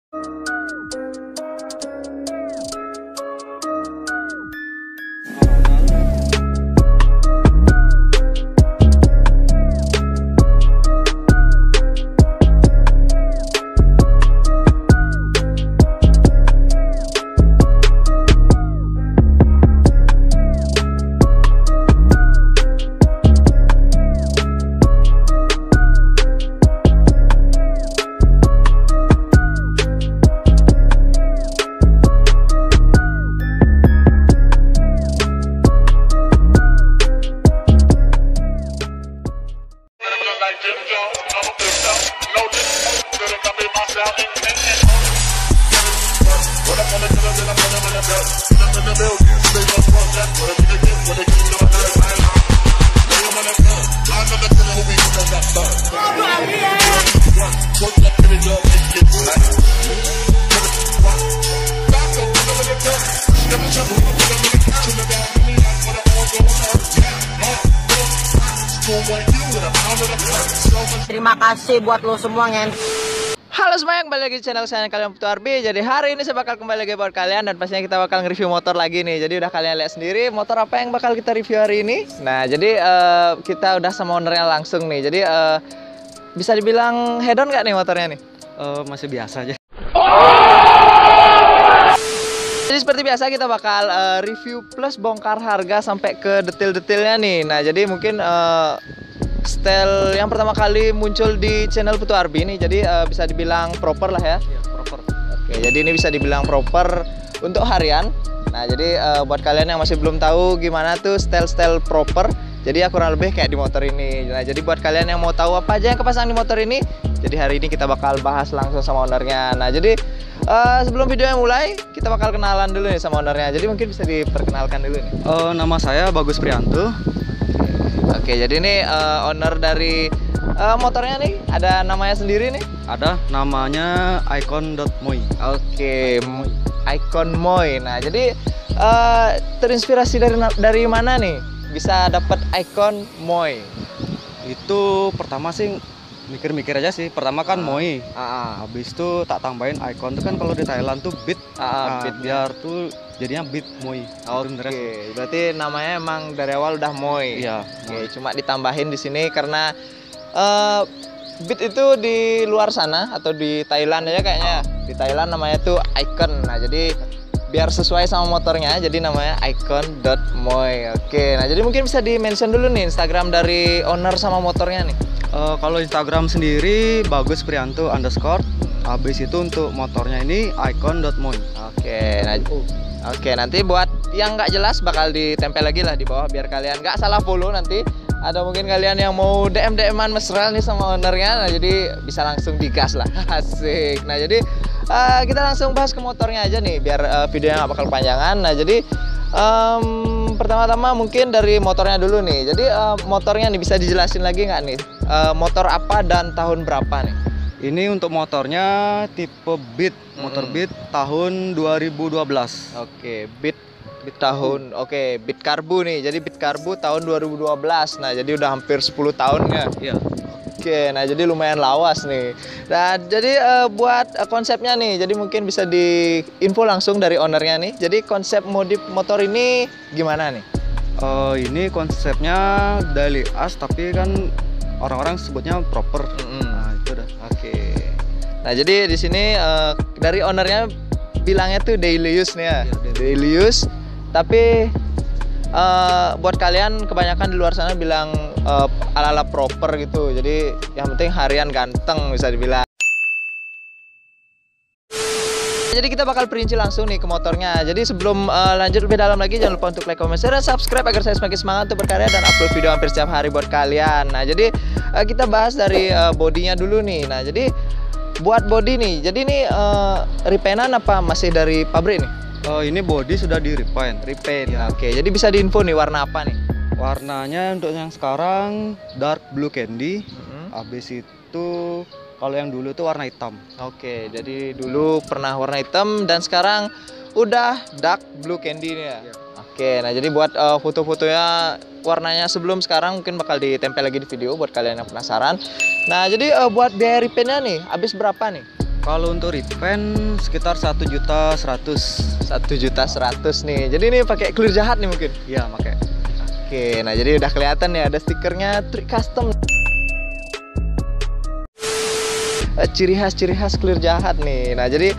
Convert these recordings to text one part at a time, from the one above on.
Terima kasih buat lo semua, ngen. Halo semuanya, kembali lagi di channel saya, kalian Putu RB. Jadi hari ini saya bakal kembali lagi buat kalian, dan pastinya kita bakal nge-review motor lagi nih. Jadi udah kalian lihat sendiri motor apa yang bakal kita review hari ini. Nah, jadi kita udah sama ownernya langsung nih. Jadi bisa dibilang head on nggak nih motornya nih? Masih biasa aja. Jadi seperti biasa kita bakal review plus bongkar harga sampai ke detail-detailnya nih. Nah, jadi mungkin style yang pertama kali muncul di channel Putu RB ini, jadi bisa dibilang proper lah ya. Iya, proper. Oke, jadi ini bisa dibilang proper untuk harian. Nah, jadi buat kalian yang masih belum tahu gimana tuh style-style proper, jadi ya kurang lebih kayak di motor ini. Nah, jadi buat kalian yang mau tahu apa aja yang kepasang di motor ini, jadi hari ini kita bakal bahas langsung sama ownernya. Nah, jadi sebelum videonya mulai, kita bakal kenalan dulu nih sama ownernya. Jadi mungkin bisa diperkenalkan dulu nih. Nama saya Bagus Prianto. Oke, jadi ini owner dari motornya nih, ada namanya sendiri nih. Ada namanya Icon.Moy. Oke, Icon Moy. Nah, jadi terinspirasi dari mana nih bisa dapat Icon Moy? Itu pertama sih mikir-mikir aja sih. Pertama kan Moy. Habis itu tak tambahin Icon tuh kan kalau di Thailand tuh beat. Beat biar tuh jadinya beat Moy. Oke, berarti namanya emang dari awal udah Moy. Iya. Oke, cuma ditambahin di sini karena beat itu di luar sana atau di Thailand aja kayaknya. Di Thailand namanya tuh Icon. Nah, jadi biar sesuai sama motornya, jadi namanya Icon.Moy. Oke, nah jadi mungkin bisa di-mention dulu nih Instagram dari owner sama motornya nih. Kalau Instagram sendiri Bagus Prianto _. Habis itu untuk motornya ini Icon.Moy. Oke, nanti buat yang nggak jelas bakal ditempel lagi lah di bawah biar kalian nggak salah follow nanti. Ada mungkin kalian yang mau DM-an mesra nih sama ownernya, nah jadi bisa langsung digas lah. Asik. Nah, jadi kita langsung bahas ke motornya aja nih biar videonya nggak bakal kepanjangan. Nah, jadi pertama-tama mungkin dari motornya dulu nih. Jadi motornya nih bisa dijelasin lagi nggak nih? Motor apa dan tahun berapa nih? Ini untuk motornya tipe Beat, motor Beat tahun 2012. Oke, Beat tahun, Beat Karbu nih. Jadi Beat Karbu tahun 2012. Nah, jadi udah hampir 10 tahun ya. Iya. Oke, nah jadi lumayan lawas nih. Nah, jadi buat konsepnya nih, jadi mungkin bisa diinfo langsung dari ownernya nih. Jadi konsep modif motor ini gimana nih? Ini konsepnya daily as, tapi kan orang-orang sebutnya proper. Nah, itu dah. Oke. Nah, jadi di sini dari ownernya bilangnya tuh daily use nih ya. Daily use. Tapi buat kalian kebanyakan di luar sana bilang ala-ala proper gitu. Jadi yang penting harian ganteng bisa dibilang. Jadi kita bakal perinci langsung nih ke motornya. Jadi sebelum lanjut lebih dalam lagi, jangan lupa untuk like, comment, share, dan subscribe agar saya semakin semangat untuk berkarya dan upload video hampir setiap hari buat kalian. Nah, jadi kita bahas dari bodinya dulu nih. Nah, jadi buat body nih, jadi ini repainan apa masih dari pabrik nih? Ini body sudah di repaint. Ya. Oke, jadi bisa diinfo nih warna apa nih? Warnanya untuk yang sekarang dark blue candy. Habis itu kalau yang dulu tuh warna hitam. Oke, jadi dulu pernah warna hitam dan sekarang udah dark blue candy nih ya. Oke, nah jadi buat foto-fotonya warnanya sebelum sekarang mungkin bakal ditempel lagi di video buat kalian yang penasaran. Nah, jadi buat biaya repaintnya nih habis berapa nih? Kalau untuk repaint sekitar 1.100.000. 1.100.000 nih. Jadi ini pakai clear jahat nih mungkin. Iya, pakai. Oke, nah jadi udah kelihatan nih ada stikernya Trik Custom. Ciri khas clear jahat nih. Nah jadi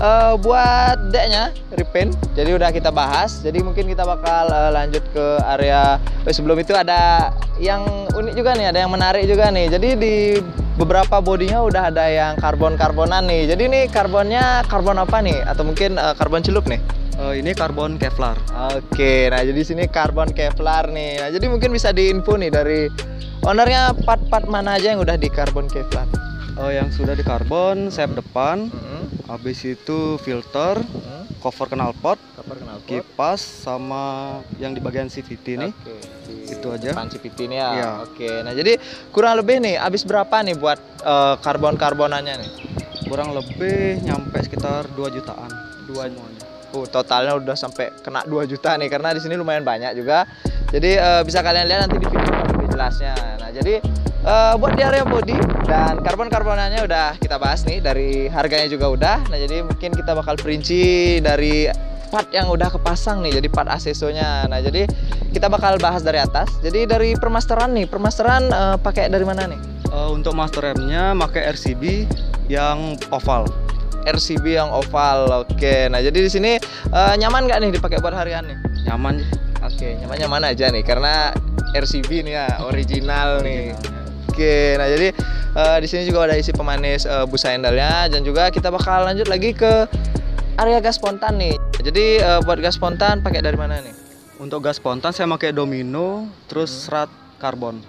buat decknya repaint, jadi udah kita bahas. Jadi mungkin kita bakal lanjut ke area. Sebelum itu ada yang unik juga nih, ada yang menarik juga nih. Jadi di beberapa bodinya udah ada yang karbon-karbonan nih. Jadi ini karbonnya karbon apa nih? Atau mungkin karbon celup nih? Ini karbon Kevlar. Oke, nah jadi sini karbon Kevlar nih. Nah jadi mungkin bisa diinfo nih dari ownernya part-part mana aja yang udah di karbon Kevlar. Yang sudah di karbon, sayap depan, habis itu filter, cover knalpot, kipas, sama yang di bagian CVT nih. Itu aja. Depan CVT nih ya. Iya. Oke, nah jadi kurang lebih nih, habis berapa nih buat karbon-karbonannya nih? Kurang lebih nyampe sekitar 2 jutaan. 2 semuanya. Totalnya udah sampai kena 2 juta nih, karena di sini lumayan banyak juga. Jadi bisa kalian lihat nanti di video lebih jelasnya. Nah jadi buat di area body dan karbon-karbonannya udah kita bahas nih, dari harganya juga udah. Nah jadi mungkin kita bakal perinci dari part yang udah kepasang nih, jadi part aksesorisnya. Nah jadi kita bakal bahas dari atas. Jadi dari permasteran nih, pakai dari mana nih? Untuk master remnya pakai RCB yang oval. RCB yang oval, oke. Nah jadi di sini nyaman nggak nih dipakai buat harian nih? Nyaman. Oke, nyaman aja nih, karena RCB nih ya, original nih. Oke, nah jadi di sini juga ada isi pemanis busa handle-nya, dan juga kita bakal lanjut lagi ke area gas spontan nih. Jadi buat gas spontan pakai dari mana nih? Untuk gas spontan saya pakai domino, terus serat karbon.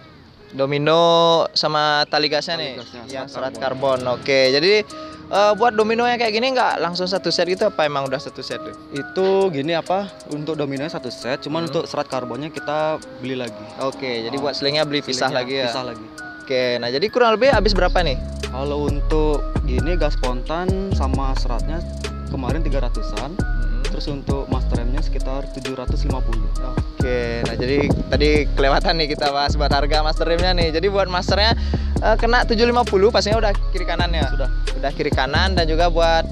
Domino sama tali gasnya nih, yang serat karbon. Oke, jadi buat domino yang kayak gini nggak langsung satu set gitu, apa emang udah satu set tuh? Itu gini untuk dominonya satu set, cuman untuk serat karbonnya kita beli lagi. Oke, jadi buat selingnya beli pisah lagi ya? Pisah lagi. Oke, nah jadi kurang lebih habis berapa nih? Kalau untuk gini gas spontan sama seratnya kemarin 300-an. Terus untuk master remnya sekitar 750. Oke, nah jadi tadi kelewatan nih kita bahas buat harga master remnya nih. Jadi buat masternya kena 750, pastinya udah kiri kanannya. Udah kiri kanan, dan juga buat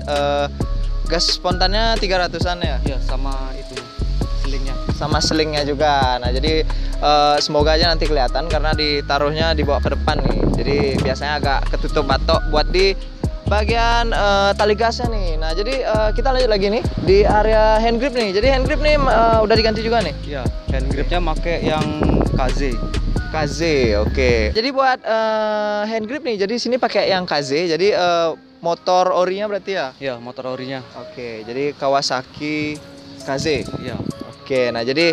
gas spontannya 300-an ya. Iya, sama itu selingnya. Sama selingnya juga. Nah jadi semoga aja nanti kelihatan, karena ditaruhnya dibawa ke depan nih. Jadi biasanya agak ketutup batok buat di bagian tali gasnya nih. Nah jadi kita lanjut lagi nih di area hand grip nih. Jadi hand grip nih udah diganti juga nih? Iya, hand gripnya pakai yang KZ. Oke. Jadi buat hand grip nih, jadi sini pakai yang KZ. Jadi motor orinya berarti ya? Iya, motor orinya. Oke, jadi Kawasaki KZ. Iya. Oke, nah jadi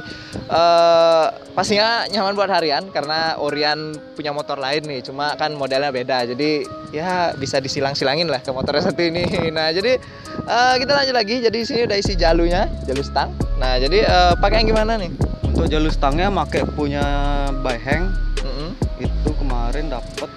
pastinya nyaman buat harian, karena Orion punya motor lain nih, cuma kan modelnya beda, jadi ya bisa disilang-silangin lah ke motornya satu ini. Nah jadi kita lanjut lagi. Jadi sini udah isi jalunya, jalu stang. Nah jadi pakai yang gimana nih? Untuk jalu stangnya pakai punya Baiheng. Itu kemarin dapat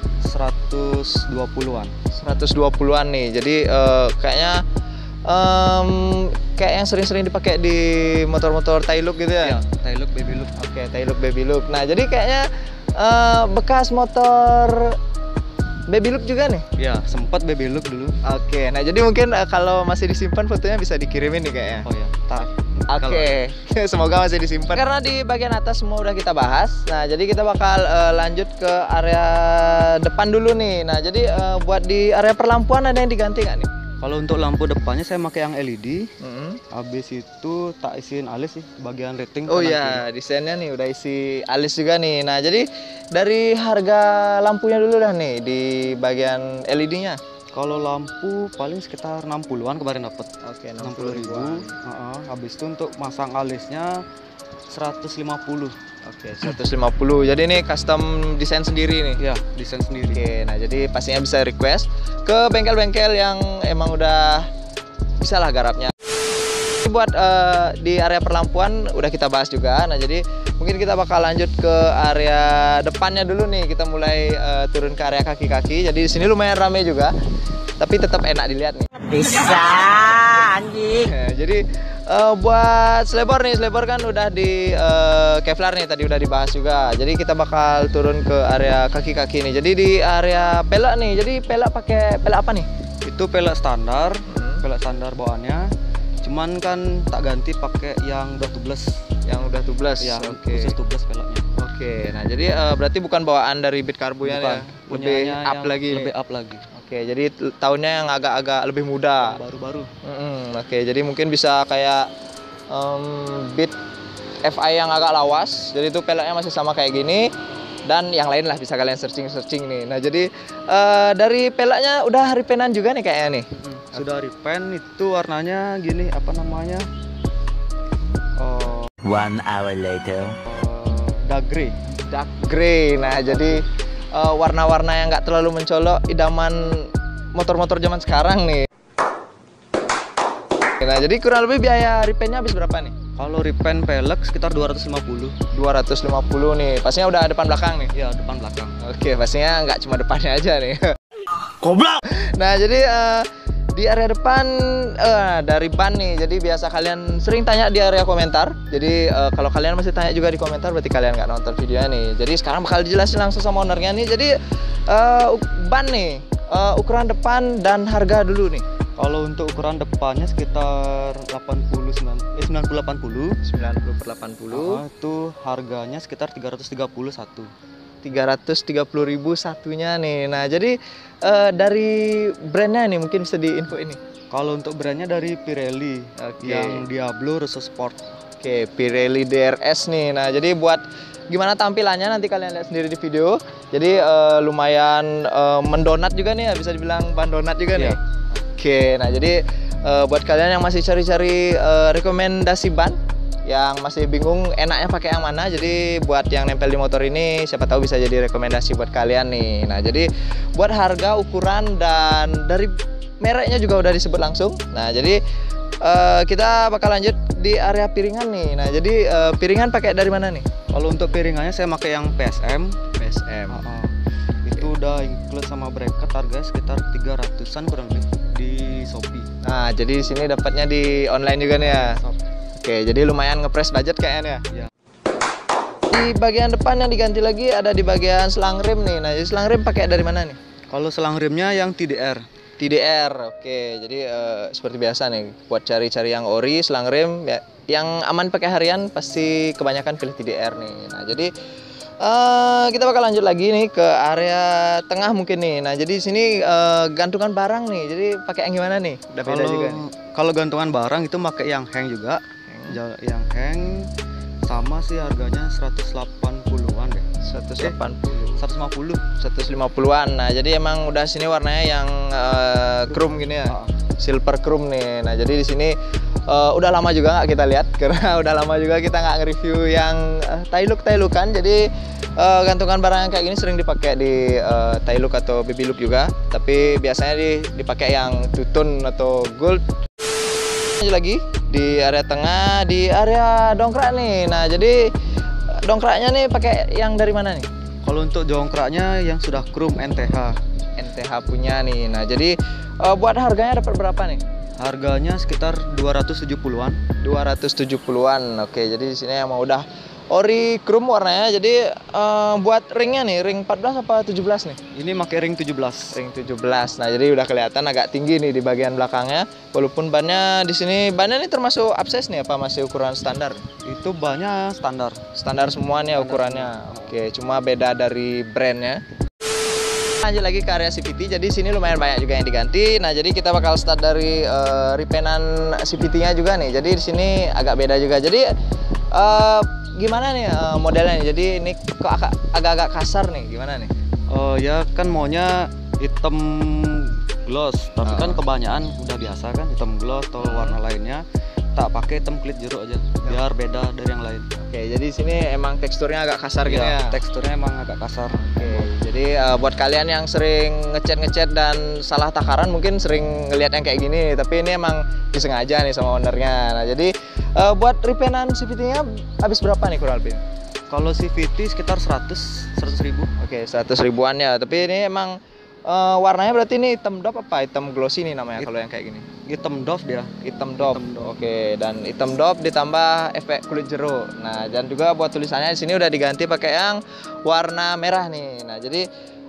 120-an. 120-an nih. Jadi kayaknya kayak yang sering-sering dipakai di motor-motor Tailuk gitu ya? Iya, Tailuk Baby Look. Oke, Tailuk Baby Look. Nah, jadi kayaknya bekas motor Baby Look juga nih? Iya, sempat Baby Look dulu. Oke, nah jadi mungkin kalau masih disimpan fotonya bisa dikirimin nih kayaknya. Oh ya, Oke, semoga masih disimpan. Karena di bagian atas semua udah kita bahas. Nah, jadi kita bakal lanjut ke area depan dulu nih. Nah, jadi buat di area perlampuan ada yang diganti nggak nih? Kalau untuk lampu depannya saya pakai yang LED. Habis itu tak isiin alis sih, bagian rating. Oh iya, desainnya nih udah isi alis juga nih. Nah, jadi dari harga lampunya dulu dah nih di bagian LED-nya. Kalau lampu paling sekitar 60-an kemarin dapat. Oke, 60.000. Habis itu untuk masang alisnya 150. Oke, 150. Jadi ini custom desain sendiri nih. Ya, desain sendiri. Oke, nah jadi pastinya bisa request ke bengkel-bengkel yang emang udah bisa lah garapnya. Buat di area perlampuan udah kita bahas juga. Nah, jadi mungkin kita bakal lanjut ke area depannya dulu nih. Kita mulai turun ke area kaki-kaki. Jadi di sini lumayan ramai juga, tapi tetap enak dilihat nih. Bisa anjing. Jadi buat slebor nih, slebor kan udah di Kevlar nih, tadi udah dibahas juga. Jadi kita bakal turun ke area kaki-kaki nih. Jadi di area pelek nih. Jadi pelek pakai pelek apa nih? Itu pelek standar, pelek standar bawaannya. Cuman kan tak ganti pakai yang udah tubeless. Yang udah tubeless. Ya, Oke. khusus tubeless peleknya. Oke. Nah, jadi berarti bukan bawaan dari Beat Carbo ya? Bukan. Lebih Punyanya up yang lagi. Lebih up lagi. Oke, jadi tahunnya yang agak-agak lebih muda. Baru-baru. Oke, jadi mungkin bisa kayak Beat FI yang agak lawas. Jadi itu peleknya masih sama kayak gini. Dan yang lain lah bisa kalian searching nih. Nah, jadi dari peleknya udah repaintan juga nih kayaknya nih. Sudah repaint, itu warnanya gini, apa namanya? One hour later. Dark grey. Dark grey. Nah, jadi warna-warna yang nggak terlalu mencolok idaman motor-motor zaman sekarang nih. Nah, jadi kurang lebih biaya repaintnya habis berapa nih? Kalau repaint pelek sekitar 250. 250 nih. Pastinya udah depan belakang nih. Ya, depan belakang. Oke, pastinya nggak cuma depannya aja nih. Goblok. Nah, jadi di area depan dari ban nih. Jadi biasa kalian sering tanya di area komentar. Jadi kalau kalian masih tanya juga di komentar berarti kalian nggak nonton videonya nih. Jadi sekarang bakal dijelasin langsung sama ownernya nih. Jadi ban nih, ukuran depan dan harga dulu nih. Kalau untuk ukuran depannya sekitar 90/80. 90/80. Itu harganya sekitar 331. 330.000 satunya nih. Nah, jadi dari brandnya nih mungkin bisa diinfo ini. Kalau untuk brandnya dari Pirelli, yang Diablo Russo Sport. Oke, Pirelli DRS nih. Nah, jadi buat gimana tampilannya nanti kalian lihat sendiri di video. Jadi lumayan mendonat juga nih ya, bisa dibilang ban donat juga nih. Oke, nah jadi buat kalian yang masih cari-cari rekomendasi ban, yang masih bingung enaknya pakai yang mana, jadi buat yang nempel di motor ini siapa tahu bisa jadi rekomendasi buat kalian nih. Nah, jadi buat harga, ukuran, dan dari mereknya juga udah disebut langsung. Nah, jadi kita bakal lanjut di area piringan nih. Nah, jadi piringan pakai dari mana nih? Kalau untuk piringannya saya pakai yang PSM. Itu udah include sama bracket, harganya sekitar 300-an kurang lebih di Shopee. Nah, jadi di sini dapatnya di online juga nih ya. Oke, jadi lumayan ngepres budget kayaknya. Ya. Di bagian depan yang diganti lagi ada di bagian selang rem nih. Nah, jadi selang rem pakai dari mana nih? Kalau selang remnya yang TDR. TDR, oke. Jadi seperti biasa nih, buat cari-cari yang ori, selang rem ya, yang aman pakai harian pasti kebanyakan pilih TDR nih. Nah, jadi kita bakal lanjut lagi nih ke area tengah mungkin nih. Nah, jadi di sini gantungan barang nih. Jadi pakai yang gimana nih? Udah beda juga nih. Kalau gantungan barang itu pakai yang hang juga. Yang hang sama sih harganya 180-an deh. 150-an. Nah, jadi emang udah sini warnanya yang chrome gini ya. Silver chrome nih. Nah, jadi di sini udah lama juga nggak kita lihat karena udah lama juga kita nggak nge-review yang Tailuk-Tailukan. Jadi gantungan barang yang kayak gini sering dipakai di Tailuk atau Baby Look juga. Tapi biasanya dipakai yang two-tone atau gold. Lanjut lagi di area tengah, di area dongkrak nih. Nah, jadi dongkraknya nih pakai yang dari mana nih? Kalau untuk dongkraknya yang sudah chrome NTH punya nih. Nah, jadi buat harganya dapat berapa nih? Harganya sekitar 270-an. 270-an. Oke, jadi di sini emang udah ori chrome warnanya. Jadi buat ringnya nih, ring 14 apa 17 nih? Ini pakai ring 17. Ring 17. Nah, jadi udah kelihatan agak tinggi nih di bagian belakangnya. Walaupun bannya di sini, bannya ini termasuk upsize nih apa masih ukuran standar? Itu banyak standar. Standar semua nih ukurannya. Oke, cuma beda dari brandnya. Lanjut lagi ke area CVT. Jadi sini lumayan banyak juga yang diganti. Nah, jadi kita bakal start dari repaintan CVT-nya juga nih. Jadi di sini agak beda juga. Jadi gimana nih modelnya? Jadi ini kok agak-agak kasar nih. Gimana nih? Ya kan maunya hitam gloss, tapi kan kebanyakan udah biasa kan hitam gloss atau warna lainnya. Tak pakai hitam kulit jeruk aja, biar beda dari yang lain. Oke, jadi sini emang teksturnya agak kasar gitu ya? Teksturnya emang agak kasar. Oke, jadi buat kalian yang sering ngecat dan salah takaran mungkin sering ngelihat yang kayak gini, tapi ini emang disengaja nih sama ownernya. Nah, jadi buat repaintan CVT-nya habis berapa nih kurang lebih? Kalau CVT sekitar 100 ribu. Oke, 100 ribuan ya, tapi ini emang warnanya berarti ini hitam doff apa hitam glossy nih namanya kalau yang kayak gini? Hitam doff dia. Hitam doff. Oke, dan hitam doff ditambah efek kulit jeruk. Nah, dan juga buat tulisannya di sini udah diganti pakai yang warna merah nih. Nah, jadi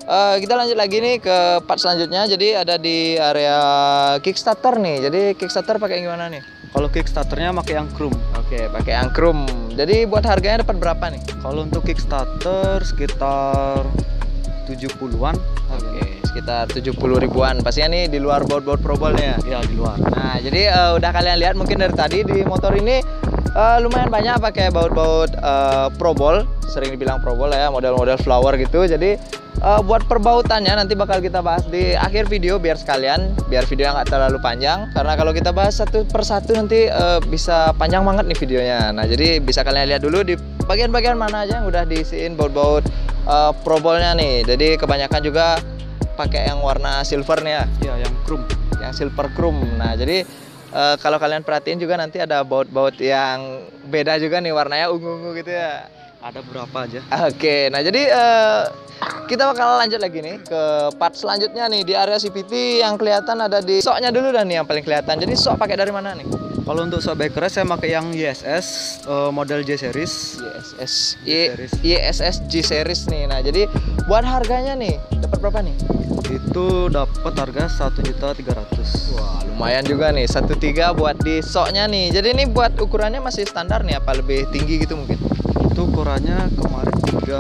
Kita lanjut lagi nih ke part selanjutnya. Jadi ada di area Kickstarter nih. Jadi Kickstarter pakai gimana nih? Kalau Kickstarternya pakai yang Chrome. Oke, pakai yang Chrome. Jadi buat harganya dapat berapa nih? Kalau untuk Kickstarter sekitar 70-an. Oke, sekitar 70 ribuan. Pastinya nih di luar baut-baut probolnya. Ya, di luar. Nah, jadi udah kalian lihat mungkin dari tadi di motor ini lumayan banyak pakai baut-baut probol, sering dibilang probol ya, model-model flower gitu. Jadi buat perbautannya nanti bakal kita bahas di akhir video biar videonya nggak terlalu panjang. Karena kalau kita bahas satu per satu nanti bisa panjang banget nih videonya. Nah, jadi bisa kalian lihat dulu di bagian-bagian mana aja yang udah diisiin baut-baut probolnya nih. Jadi kebanyakan juga pakai yang warna silver nih ya. Ya, yang Chrome. Yang silver chrome. Nah, jadi kalau kalian perhatiin juga nanti ada baut-baut yang beda juga nih warnanya ungu-ungu gitu ya. Ada berapa aja? Oke, nah jadi kita bakal lanjut lagi nih ke part selanjutnya nih di area CVT yang kelihatan ada di shocknya dulu dan nih yang paling kelihatan. Jadi shock pakai dari mana nih? Kalau untuk shock backer saya pakai yang ISS model J series. ISS G series nih. Nah, jadi buat harganya nih dapat berapa nih? Itu dapat harga 1.300.000. Wah, lumayan juga nih 1.3 buat di shocknya nih. Jadi ini buat ukurannya masih standar nih apa lebih tinggi gitu mungkin? Itu ukurannya kemarin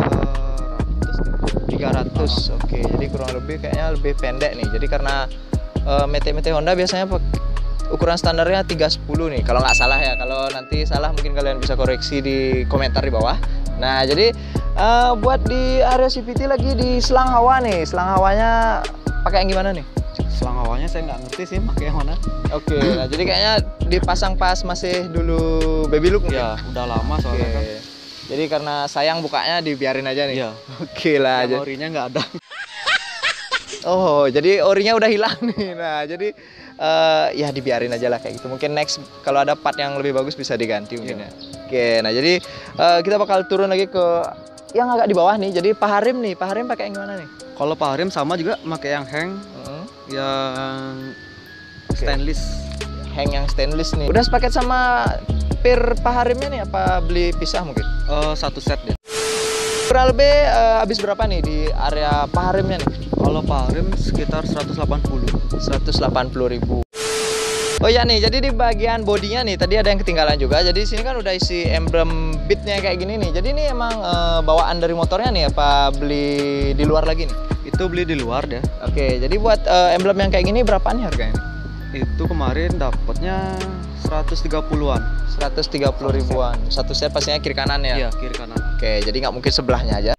300. Oke, jadi kurang lebih kayaknya lebih pendek nih. Jadi karena Mete Honda biasanya ukuran standarnya 310 nih kalau nggak salah ya. Kalau nanti salah mungkin kalian bisa koreksi di komentar di bawah. Nah, jadi buat di area CVT lagi di selang hawa nih. Selang hawanya pakai yang gimana nih? Selang hawanya saya nggak ngerti sih pakai yang mana. Oke, nah jadi kayaknya dipasang pas masih dulu baby look mungkin? Ya, udah lama soalnya kan. Jadi karena sayang bukanya dibiarin aja nih? Iya. Oke lah. Yang orinya nggak ada. Oh, jadi orinya udah hilang nih. Nah, jadi ya dibiarin aja lah kayak gitu. Mungkin next kalau ada part yang lebih bagus bisa diganti mungkin ya. Oke, nah jadi kita bakal turun lagi ke yang agak di bawah nih. Jadi Paharim nih. Paharim pakai yang gimana nih? Kalau Paharim sama juga pakai yang hang, yang stainless. Hang yang stainless nih. Udah sepaket sama pir Paharimnya nih apa beli pisah mungkin? Satu set deh. Kurang lebih habis berapa nih di area Paharimnya nih? Kalau Paharim sekitar 180 ribu. Oh ya nih, jadi di bagian bodinya nih tadi ada yang ketinggalan juga. Jadi sini kan udah isi emblem bitnya kayak gini nih. Jadi ini emang bawaan dari motornya nih apa beli di luar lagi nih? Itu beli di luar deh. Oke, jadi buat emblem yang kayak gini berapaan nih harganya? Itu kemarin dapatnya 130-an. 130 ribuan. Satu set pastinya kiri kanan ya? Iya, kiri kanan. Oke, jadi nggak mungkin sebelahnya aja.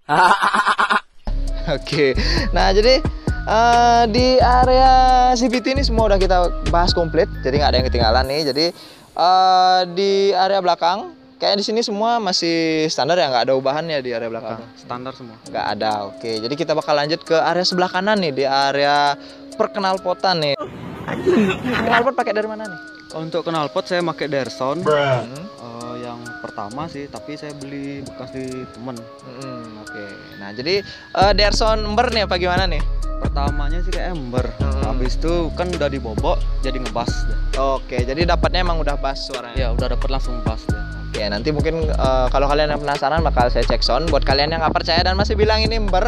Oke, nah jadi di area CVT ini semua udah kita bahas komplit, jadi nggak ada yang ketinggalan nih. Jadi di area belakang, kayaknya di sini semua masih standar ya, nggak ada ubahan ya di area belakang. Standar semua. Nggak ada. Oke, jadi kita bakal lanjut ke area sebelah kanan nih, di area perkenalpotan nih. Knalpot pakai dari mana nih? Untuk knalpot saya pakai Derson. Yang pertama sih, tapi saya beli bekas di temen. Oke. Nah, jadi Derson Ember nih apa gimana nih? Pertamanya sih kayak Ember. Habis itu kan udah dibobok jadi ngebas deh. Oke, jadi dapatnya emang udah bass suaranya. Ya, udah dapet langsung bass deh. Oke, nanti mungkin kalau kalian yang penasaran bakal saya cek sound. Buat kalian yang nggak percaya dan masih bilang ini Ember,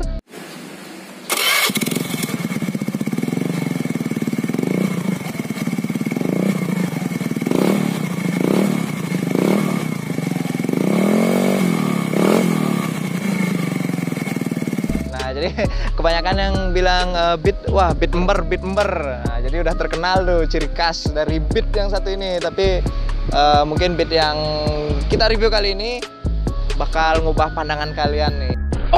jadi kebanyakan yang bilang beat, wah beat Ember. Nah, jadi udah terkenal tuh ciri khas dari beat yang satu ini. Tapi mungkin beat yang kita review kali ini bakal ngubah pandangan kalian nih.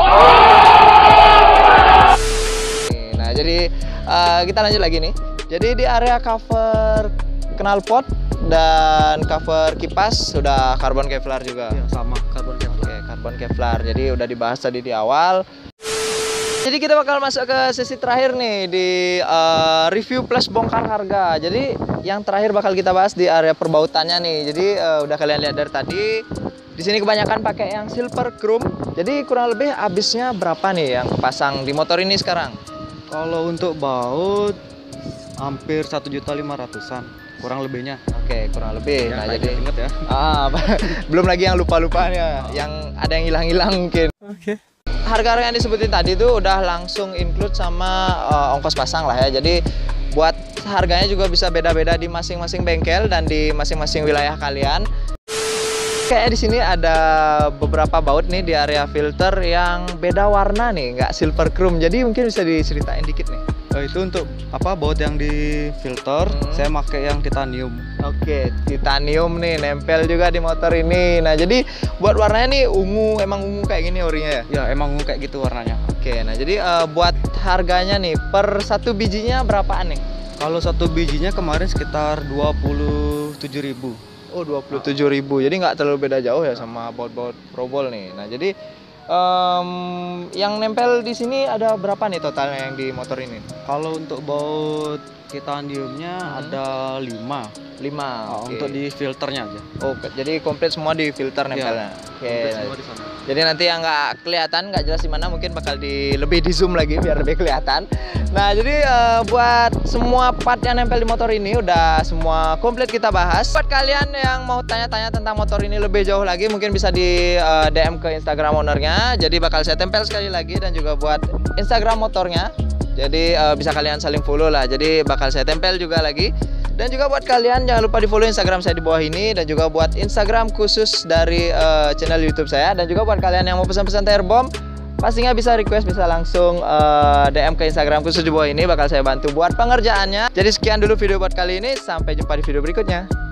Nah, jadi kita lanjut lagi nih. Jadi di area cover knalpot dan cover kipas sudah karbon Kevlar juga. Ya, sama karbon Kevlar. Oke, karbon Kevlar. Jadi udah dibahas tadi di awal. Jadi kita bakal masuk ke sesi terakhir nih di review plus bongkar harga. Jadi yang terakhir bakal kita bahas di area perbautannya nih. Jadi udah kalian lihat dari tadi. Di sini kebanyakan pakai yang silver chrome. Jadi kurang lebih habisnya berapa nih yang kepasang di motor ini sekarang? Kalau untuk baut hampir 1.500.000-an, kurang lebihnya. Oke, kurang lebih. Ya, nah, jadi inget ya. belum lagi yang lupa-lupanya, yang ada yang hilang-hilang mungkin. Oke. harga-harga yang disebutin tadi tuh udah langsung include sama ongkos pasang lah ya. Jadi buat harganya juga bisa beda-beda di masing-masing bengkel dan di masing-masing wilayah kalian. Kayaknya di sini ada beberapa baut nih di area filter yang beda warna nih, nggak silver chrome. Jadi mungkin bisa diceritain dikit nih. Itu untuk apa baut yang di filter, saya pakai yang titanium. Oke, titanium nih nempel juga di motor ini. Nah, jadi buat warnanya nih ungu, emang ungu kayak gini orinya ya? Ya emang kayak gitu warnanya. Oke, nah jadi buat harganya nih per satu bijinya berapaan nih? Kalau satu bijinya kemarin sekitar 27.000. Oh, 27.000. Jadi nggak terlalu beda jauh ya sama baut-baut Probol nih. Nah, jadi yang nempel di sini ada berapa nih totalnya yang di motor ini? Kalau untuk baut titaniumnya ada 5. Okay. Untuk di filternya aja. Oh, jadi komplit semua di filter nempelnya. Komplit semua di sana. Jadi nanti yang nggak kelihatan, nggak jelas di mana, mungkin bakal lebih di zoom lagi biar lebih kelihatan. Nah, jadi buat semua part yang nempel di motor ini udah semua komplit kita bahas. Buat kalian yang mau tanya-tanya tentang motor ini lebih jauh lagi, mungkin bisa di DM ke Instagram ownernya. Jadi bakal saya tempel sekali lagi, dan juga buat Instagram motornya. Jadi bisa kalian saling follow lah. Jadi bakal saya tempel juga lagi. Dan juga buat kalian jangan lupa di follow Instagram saya di bawah ini, dan juga buat Instagram khusus dari channel YouTube saya. Dan juga buat kalian yang mau pesan-pesan tire bomb, pastinya bisa request, bisa langsung DM ke Instagram khusus di bawah ini, bakal saya bantu buat pengerjaannya. Jadi sekian dulu video buat kali ini, sampai jumpa di video berikutnya.